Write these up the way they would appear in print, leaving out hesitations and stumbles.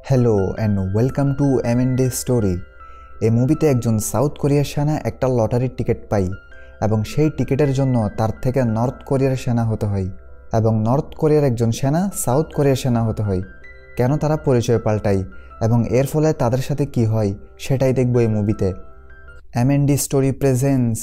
Hello and welcome to MND story. এই মুভিতে একজন সাউথ কোরিয়ার সেনা একটা লটারির টিকিট পায় এবং সেই টিকিটের জন্য তার থেকে নর্থ কোরিয়ার সেনা হতে হয় এবং নর্থ কোরিয়ার একজন সেনা সাউথ কোরিয়ার সেনা হতে হয়। কেন তারা পরিচয় পাল্টায় এবং এর ফলে তাদের সাথে কি হয় সেটাই দেখব এই মুভিতে। MND story presents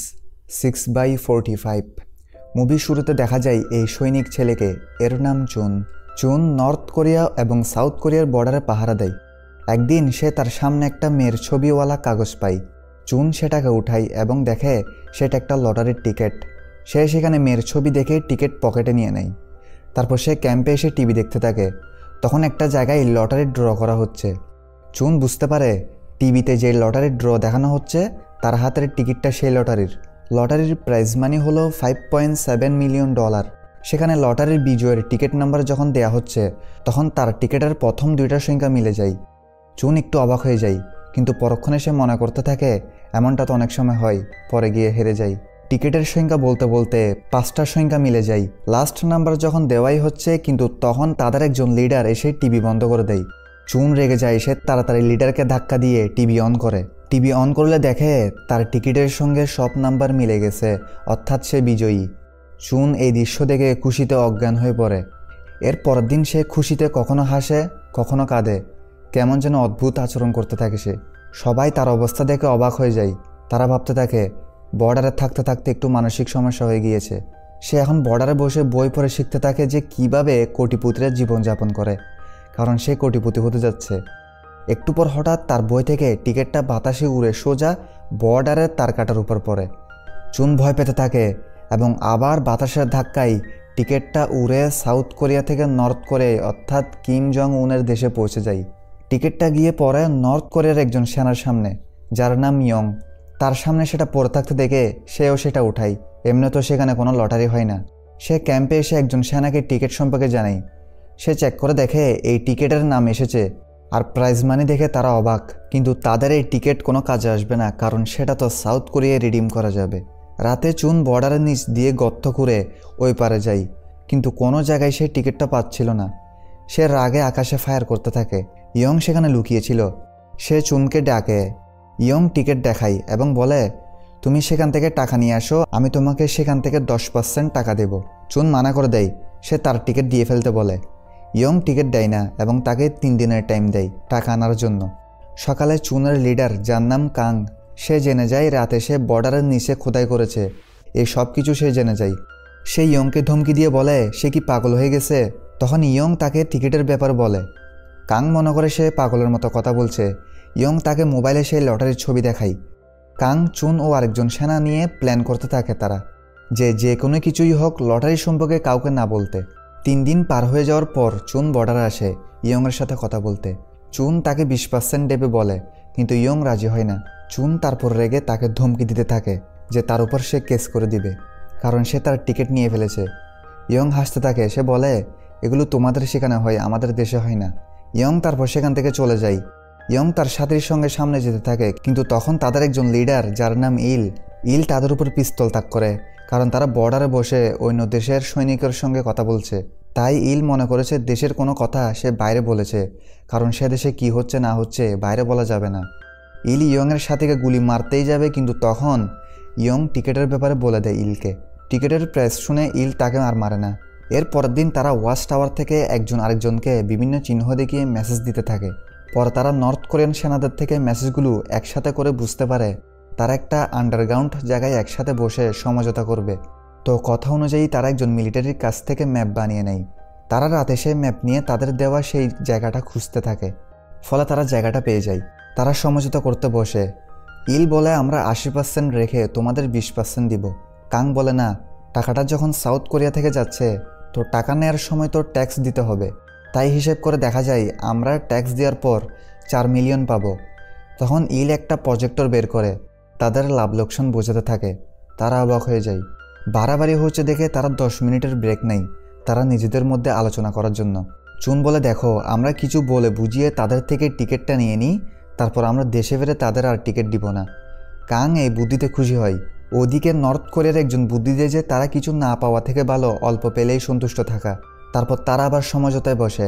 6/45। মুভির শুরুতে দেখা যায় এই সৈনিক ছেলেকে, এর নাম চুন নর্থ কোরিয়া এবং সাউথ কোরিয়ার বর্ডারে পাহারা দেয়। একদিন সে তার সামনে একটা মেয়ের ছবিওয়ালা কাগজ পায়। চুন সেটাকে উঠায় এবং দেখে সেটা একটা লটারির টিকিট। সে সেখানে মেয়ের ছবি দেখে টিকিট পকেটে নিয়ে নেয়। তারপর সে ক্যাম্পে এসে টিভি দেখতে থাকে। তখন একটা জায়গায় লটারির ড্র করা হচ্ছে। চুন বুঝতে পারে টিভিতে যে লটারির ড্র দেখানো হচ্ছে তার হাতের টিকিটটা সেই লটারির প্রাইজ মানি হলো $5.7 মিলিয়ন। সেখানে লটারির বিজয়ের টিকিট নাম্বার যখন দেয়া হচ্ছে তখন তার টিকিটের প্রথম দুইটা সংখ্যা মিলে যায়। চুন একটু অবাক হয়ে যায়, কিন্তু পরক্ষণে সে মনে করতে থাকে এমনটা তো অনেক সময় হয়, পরে গিয়ে হেরে যায়। টিকিটের সংখ্যা বলতে বলতে 5টা সংখ্যা মিলে যায়। লাস্ট নাম্বার যখন দেওয়াই হচ্ছে কিন্তু তখন তাদের একজন লিডার এসে টিভি বন্ধ করে দেয়। চুন রেগে যায়, সে তাড়াতাড়ি লিডারকে ধাক্কা দিয়ে টিভি অন করে। টিভি অন করলে দেখে তার টিকিটের সঙ্গে সব নাম্বার মিলে গেছে, অর্থাৎ সে বিজয়ী। চুন এই দৃশ্য দেখে খুশিতে অজ্ঞান হয়ে পড়ে। এর পরের দিন সে খুশিতে কখনো হাসে কখনো কাঁদে, কেমন যেন অদ্ভুত আচরণ করতে থাকে সে। সবাই তার অবস্থা দেখে অবাক হয়ে যায়। তারা ভাবতে থাকে বর্ডারে থাকতে থাকতে একটু মানসিক সমস্যা হয়ে গিয়েছে। সে এখন বর্ডারে বসে বই পড়ে শিখতে থাকে যে কিভাবে কোটিপতিরা জীবনযাপন করে, কারণ সে কোটিপতি হতে যাচ্ছে। একটু পর হঠাৎ তার বই থেকে টিকিটটা বাতাসে উড়ে সোজা বর্ডারের তার কাটার উপর পড়ে। চুন ভয় পেতে থাকে এবং আবার বাতাসের ধাক্কায় টিকিটটা উড়ে সাউথ কোরিয়া থেকে নর্থ কোরিয়ায় অর্থাৎ কিম জং উনের দেশে পৌঁছে যায়। টিকিটটা গিয়ে পড়ে নর্থ কোরিয়ার একজন সেনার সামনে, যার নাম ইয়ং। তার সামনে সেটা পড়ে থাকতে দেখে সেও সেটা উঠায়। এমনি তো সেখানে কোনো লটারি হয় না। সে ক্যাম্পে এসে একজন সেনাকে টিকিট সম্পর্কে জানায়। সে চেক করে দেখে এই টিকিটের নাম এসেছে আর প্রাইজ মানি দেখে তারা অবাক, কিন্তু তাদের এই টিকিট কোনো কাজে আসবে না, কারণ সেটা তো সাউথ কোরিয়ায় রিডিম করা যাবে। রাতে চুন বর্ডারের নিচ দিয়ে গর্ত করে ওই পারে যায়, কিন্তু কোনো জায়গায় সে টিকিটটা পাচ্ছিল না। সে রাগে আকাশে ফায়ার করতে থাকে। ইয়ং সেখানে লুকিয়েছিল। সে চুনকে ডাকে। ইয়ং টিকিট দেখায় এবং বলে, তুমি সেখান থেকে টাকা নিয়ে আসো, আমি তোমাকে সেখান থেকে 10% টাকা দেব। চুন মানা করে দেয়। সে তার টিকিট দিয়ে ফেলতে বলে। ইয়ং টিকিট দেয় না এবং তাকে 3 দিনের টাইম দেয় টাকা আনার জন্য। সকালে চুনের লিডার, যার নাম কাং, সে জেনে যায় রাতে সে বর্ডারের নিচে খোদাই করেছে। এই সব কিছু সে জেনে যায়। সে ইয়ংকে ধমকি দিয়ে বলে সে কি পাগল হয়ে গেছে। তখন ইয়ং তাকে টিকিটের ব্যাপার বলে। কাং মনে করে সে পাগলের মতো কথা বলছে। ইয়ং তাকে মোবাইলে সেই লটারির ছবি দেখায়। কাং, চুন ও আরেকজন সেনা নিয়ে প্ল্যান করতে থাকে তারা, যে কোনো কিছুই হোক লটারি সম্পর্কে কাউকে না বলতে। 3 দিন পার হয়ে যাওয়ার পর চুন বর্ডারে আসে ইয়ংয়ের সাথে কথা বলতে। চুন তাকে 20% দেবে বলে, কিন্তু ইয়ং রাজি হয় না। চুন তারপর রেগে তাকে ধমকি দিতে থাকে যে তার উপর সে কেস করে দিবে, কারণ সে তার টিকিট নিয়ে ফেলেছে। ইয়ং হাসতে থাকে। সে বলে, এগুলো তোমাদের সেখানে হয়, আমাদের দেশে হয় না। ইয়ং তারপর সেখান থেকে চলে যায়। ইয়ং তার সাথীর সঙ্গে সামনে যেতে থাকে, কিন্তু তখন তাদের একজন লিডার, যার নাম ইল তাদের উপর পিস্তল তাক করে, কারণ তারা বর্ডারে বসে অন্য দেশের সৈনিকের সঙ্গে কথা বলছে। তাই ইল মনে করেছে দেশের কোনো কথা সে বাইরে বলেছে, কারণ সে দেশে কি হচ্ছে না হচ্ছে বাইরে বলা যাবে না। ইল ইয়ংয়ের সাথীকে গুলি মারতেই যাবে, কিন্তু তখন ইয়ং টিকিটের ব্যাপারে বলে দেয় ইলকে। টিকিটের প্রাইস শুনে ইল তাকে আর মারে না। এর পরের দিন তারা ওয়াচ টাওয়ার থেকে একজন আরেকজনকে বিভিন্ন চিহ্ন দেখিয়ে মেসেজ দিতে থাকে। পরে তারা নর্থ কোরিয়ান সেনাদের থেকে মেসেজগুলো একসাথে করে বুঝতে পারে তারা একটা আন্ডারগ্রাউন্ড জায়গায় একসাথে বসে সমঝোতা করবে। তো কথা অনুযায়ী তারা একজন মিলিটারির কাছ থেকে ম্যাপ বানিয়ে নেয়। তারা রাতে সেই ম্যাপ নিয়ে তাদের দেওয়া সেই জায়গাটা খুঁজতে থাকে। ফলে তারা জায়গাটা পেয়ে যায়। তারা সমঝোতা করতে বসে। ইল বলে, আমরা 80% রেখে তোমাদের 20% দিব। কাং বলে, না, টাকাটা যখন সাউথ কোরিয়া থেকে যাচ্ছে তো টাকা নেওয়ার সময় তো ট্যাক্স দিতে হবে। তাই হিসেব করে দেখা যায় আমরা ট্যাক্স দেওয়ার পর 4 মিলিয়ন পাবো। তখন ইল একটা প্রজেক্টর বের করে তাদের লাভ লোকসান বোঝাতে থাকে। তারা অবাক হয়ে যায়। বাড়াবাড়ি হচ্ছে দেখে তারা 10 মিনিটের ব্রেক নেয় তারা নিজেদের মধ্যে আলোচনা করার জন্য। চুন বলে, দেখো, আমরা কিছু বলে বুঝিয়ে তাদের থেকে টিকিটটা নিয়ে নিই, তারপর আমরা দেশে ফিরে তাদের আর টিকিট দিব না। কাং এই বুদ্ধিতে খুশি হয়। ওদিকে নর্থ কোরিয়ার একজন বুদ্ধি দেয় যে তারা কিছু না পাওয়া থেকে ভালো অল্প পেলেই সন্তুষ্ট থাকা। তারপর তারা আবার সমঝোতায় বসে।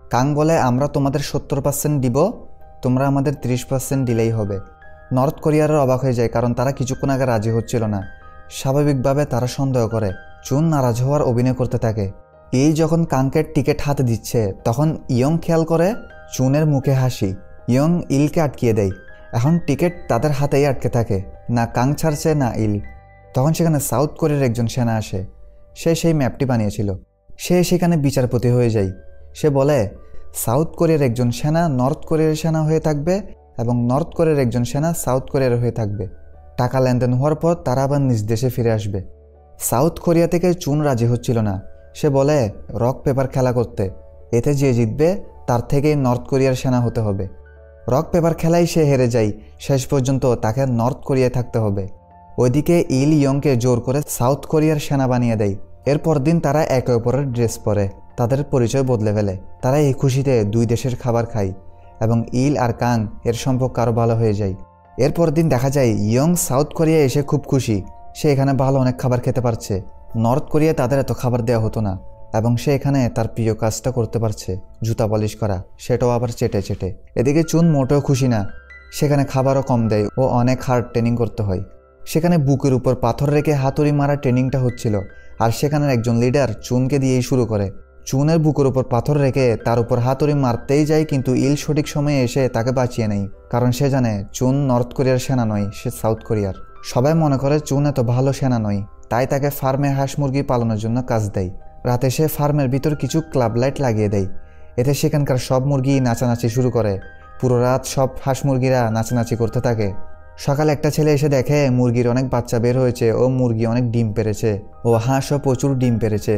কাং বলে, আমরা তোমাদের 70% দিব, তোমরা আমাদের 30% দিলেই হবে। নর্থ কোরিয়ারও অবাক হয়ে যায়, কারণ তারা কিছুক্ষণ আগে রাজি হচ্ছিল না। স্বাভাবিকভাবে তারা সন্দেহ করে। চুন নারাজ হওয়ার অভিনয় করতে থাকে। এই যখন কাংকে টিকিট হাতে দিচ্ছে, তখন ইয়ং খেয়াল করে চুনের মুখে হাসি। ইয়ং ইলকে আটকিয়ে দেয়। এখন টিকিট তাদের হাতেই আটকে থাকে, না কাং ছাড়ছে না ইল। তখন সেখানে সাউথ কোরিয়ার একজন সেনা আসে। সে সেই ম্যাপটি বানিয়েছিল। সে সেখানে বিচারপতি হয়ে যায়। সে বলে, সাউথ কোরিয়ার একজন সেনা নর্থ কোরিয়ার সেনা হয়ে থাকবে এবং নর্থ কোরিয়ার একজন সেনা সাউথ কোরিয়ার হয়ে থাকবে। টাকা লেনদেন হওয়ার পর তারা আবার নিজ দেশে ফিরে আসবে। সাউথ কোরিয়া থেকে চুন রাজি হচ্ছিল না। সে বলে, রক পেপার খেলা করতে, এতে যে জিতবে তার থেকেই নর্থ কোরিয়ার সেনা হতে হবে। রক পেপার খেলাই সে হেরে যায়। শেষ পর্যন্ত তাকে নর্থ কোরিয়ায় থাকতে হবে। ওইদিকে ইল ইয়ংকে জোর করে সাউথ কোরিয়ার সেনা বানিয়ে দেয়। এরপর দিন তারা একে অপরের ড্রেস পরে তাদের পরিচয় বদলে ফেলে। তারা এই খুশিতে দুই দেশের খাবার খায় এবং ইল আর কাং এর সম্পর্ক আরও ভালো হয়ে যায়। এরপর দিন দেখা যায় ইয়ং সাউথ কোরিয়ায় এসে খুব খুশি। সে এখানে ভালো অনেক খাবার খেতে পারছে। নর্থ কোরিয়ায় তাদের এত খাবার দেওয়া হতো না এবং সে এখানে তার প্রিয় কাজটা করতে পারছে, জুতা পলিশ করা, সেটাও আবার চেটে চেটে। এদিকে চুন মোটেও খুশি না। সেখানে খাবারও কম দেয় ও অনেক হার্ড ট্রেনিং করতে হয়। সেখানে বুকের উপর পাথর রেখে হাতুড়ি মারা ট্রেনিংটা হচ্ছিল। আর সেখানের একজন লিডার চুনকে দিয়েই শুরু করে। চুনের বুকের উপর পাথর রেখে তার উপর হাতুড়ি মারতেই যায়, কিন্তু ইল সঠিক সময়ে এসে তাকে বাঁচিয়ে নেয়। কারণ সে জানে চুন নর্থ কোরিয়ার সেনা নয়, সে সাউথ কোরিয়ার। সবাই মনে করে চুন এত ভালো সেনা নয়, তাই তাকে ফার্মে হাঁস মুরগি পালনের জন্য কাজ দেয়। রাতে সে ফার্মের ভিতর কিছু ক্লাব লাইট লাগিয়ে দেয়। এতে সেখানকার সব মুরগি নাচানাচি শুরু করে। পুরো রাত সব হাঁস মুরগিরা নাচানাচি করতে থাকে। সকালে একটা ছেলে এসে দেখে মুরগির অনেক বাচ্চা বের হয়েছে ও মুরগি অনেক ডিম পেড়েছে ও হাঁসও প্রচুর ডিম পেড়েছে।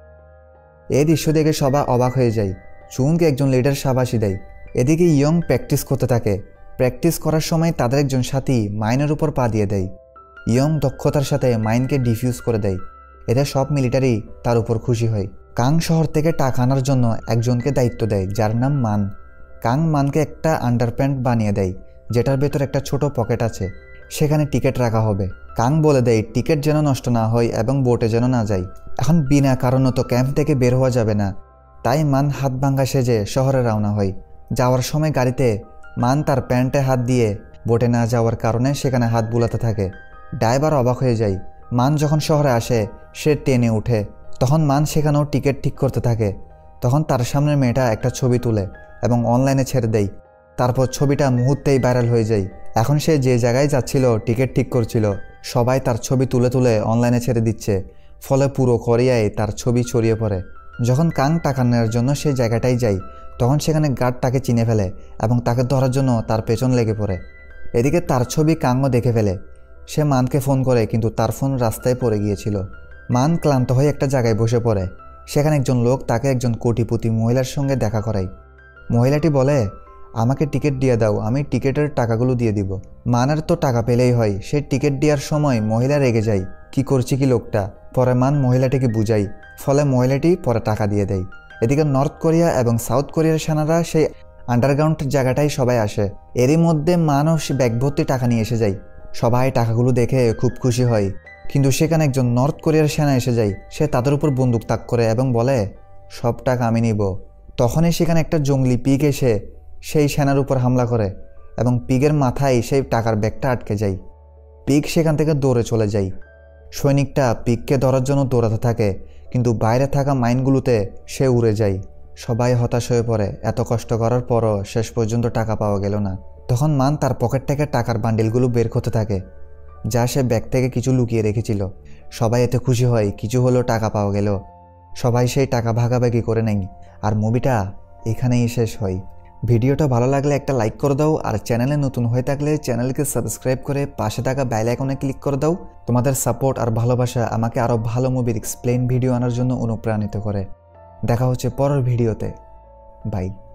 এই দৃশ্য দেখে সবাই অবাক হয়ে যায়। চুনকে একজন লিডার শাবাশি দেয়। এদিকে ইয়ং প্র্যাকটিস করতে থাকে। প্র্যাকটিস করার সময় তাদের একজন সাথী মাইনের উপর পা দিয়ে দেয়। ইয়ং দক্ষতার সাথে মাইনকে ডিফিউজ করে দেয়। এতে সব মিলিটারি তার উপর খুশি হয়। কাং শহর থেকে টাকা আনার জন্য একজনকে দায়িত্ব দেয়, যার নাম মান। কাং মানকে একটা আন্ডারপ্যান্ট বানিয়ে দেয়, যেটার ভেতর একটা ছোট পকেট আছে। সেখানে টিকিট রাখা হবে। কাং বলে দেয় টিকিট যেন নষ্ট না হয় এবং বোটে যেন না যায়। এখন বিনা কারণে তো ক্যাম্প থেকে বের হওয়া যাবে না, তাই মান হাত ভাঙ্গা সেজে শহরে রওনা হয়। যাওয়ার সময় গাড়িতে মান তার প্যান্টে হাত দিয়ে বোটে না যাওয়ার কারণে সেখানে হাত বুলাতে থাকে। ড্রাইভার অবাক হয়ে যায়। মান যখন শহরে আসে সে ট্রেনে উঠে। তখন মান সেখানেও টিকিট ঠিক করতে থাকে। তখন তার সামনের মেয়েটা একটা ছবি তুলে এবং অনলাইনে ছেড়ে দেয়। তারপর ছবিটা মুহূর্তেই ভাইরাল হয়ে যায়। এখন সে যে জায়গায় যাচ্ছিল টিকিট ঠিক করছিল, সবাই তার ছবি তুলে তুলে অনলাইনে ছেড়ে দিচ্ছে। ফলে পুরো কোরিয়ায় তার ছবি ছড়িয়ে পড়ে। যখন কাং টাকা নেওয়ার জন্য সেই জায়গাটায় যায়, তখন সেখানে গার্ড তাকে চিনে ফেলে এবং তাকে ধরার জন্য তার পেছন লেগে পড়ে। এদিকে তার ছবি কাংও দেখে ফেলে। সে মানকে ফোন করে, কিন্তু তার ফোন রাস্তায় পড়ে গিয়েছিল। মান ক্লান্ত হয়ে একটা জায়গায় বসে পড়ে। সেখানে একজন লোক তাকে একজন কোটিপতি মহিলার সঙ্গে দেখা করায়। মহিলাটি বলে, আমাকে টিকিট দিয়ে দাও, আমি টিকিটের টাকাগুলো দিয়ে দিব। মানের তো টাকা পেলেই হয়। সে টিকিট দেওয়ার সময় মহিলা রেগে যায়, কি করছে কি লোকটা। পরে মান মহিলাটিকে বুঝাই, ফলে মহিলাটি পরে টাকা দিয়ে দেয়। এদিকে নর্থ কোরিয়া এবং সাউথ কোরিয়ার সেনারা সেই আন্ডারগ্রাউন্ড জায়গাটায় সবাই আসে। এরই মধ্যে মানও ব্যাগ ভর্তি টাকা নিয়ে এসে যায়। সবাই টাকাগুলো দেখে খুব খুশি হয়, কিন্তু সেখানে একজন নর্থ কোরিয়ার সেনা এসে যায়। সে তাদের উপর বন্দুক তাক করে এবং বলে, সব টাকা আমি নিব। তখনই সেখানে একটা জঙ্গলি পিগ এসে সেই সেনার উপর হামলা করে এবং পিগের মাথায় সেই টাকার ব্যাগটা আটকে যায়। পিগ সেখান থেকে দৌড়ে চলে যায়। সৈনিকটা পিগকে ধরার জন্য দৌড়াতে থাকে, কিন্তু বাইরে থাকা মাইনগুলোতে সে উড়ে যায়। সবাই হতাশ হয়ে পড়ে। এত কষ্ট করার পরও শেষ পর্যন্ত টাকা পাওয়া গেল না। তখন মান তার পকেট থেকে টাকার বান্ডিলগুলো বের করতে থাকে, যা সে ব্যাগ থেকে কিছু লুকিয়ে রেখেছিল। সবাই এতে খুশি হয়, কিছু হলেও টাকা পাওয়া গেল। সবাই সেই টাকা ভাগাভাগি করে নেয়। আর মুভিটা এখানেই শেষ হয়। ভিডিওটা ভালো লাগলে একটা লাইক করে দাও, আর চ্যানেলে নতুন হয়ে থাকলে চ্যানেলকে সাবস্ক্রাইব করে পাশে থাকা বেল আইকনে ক্লিক করে দাও। তোমাদের সাপোর্ট আর ভালোবাসা আমাকে আরও ভালো মুভির এক্সপ্লেইন ভিডিও আনার জন্য অনুপ্রাণিত করে। দেখা হচ্ছে পরের ভিডিওতে। বাই।